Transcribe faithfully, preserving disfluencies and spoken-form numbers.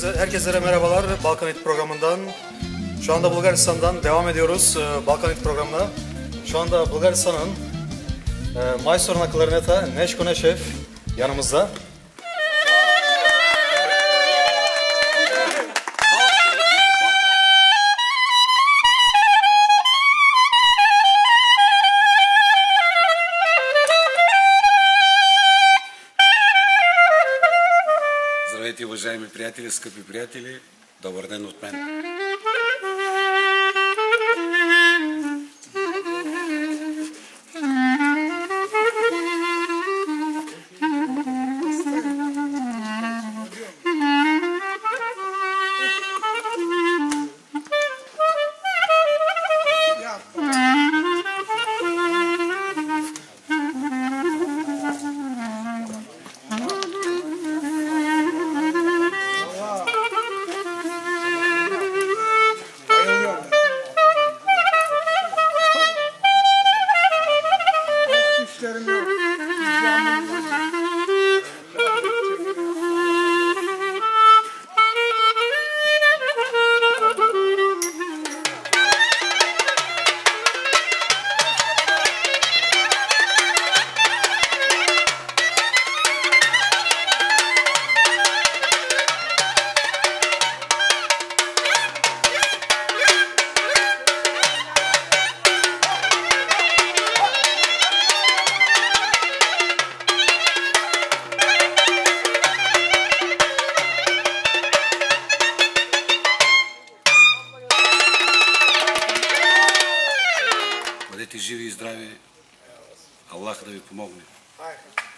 Herkese, herkese merhabalar Balkanit programından. Şu anda Bulgaristan'dan devam ediyoruz Balkanit programına. Şu anda Bulgaristan'ın e, Maestro klarneta Neşko Neşev yanımızda. Здравейте, уважаеми приятели, скъпи приятели! Добър ден от мен! Бъдете живи и здрави, Аллах да ви помогне.